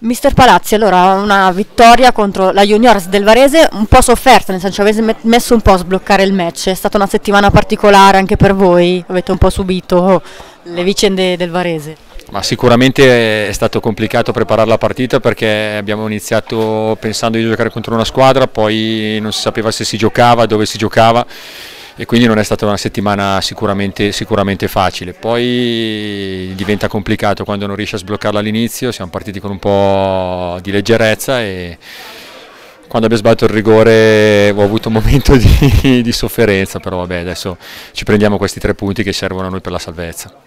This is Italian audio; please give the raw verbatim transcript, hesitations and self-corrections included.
Mister Palazzi, allora una vittoria contro la Juniors del Varese un po' sofferta, nel senso avete met- messo un po' a sbloccare il match, è stata una settimana particolare anche per voi, avete un po' subito le vicende del Varese. Ma sicuramente è stato complicato preparare la partita perché abbiamo iniziato pensando di giocare contro una squadra, poi non si sapeva se si giocava, dove si giocava e quindi non è stata una settimana sicuramente, sicuramente facile. Poi diventa complicato quando non riesci a sbloccarla all'inizio, siamo partiti con un po' di leggerezza e quando abbiamo sbagliato il rigore ho avuto un momento di, di sofferenza, però vabbè, adesso ci prendiamo questi tre punti che servono a noi per la salvezza.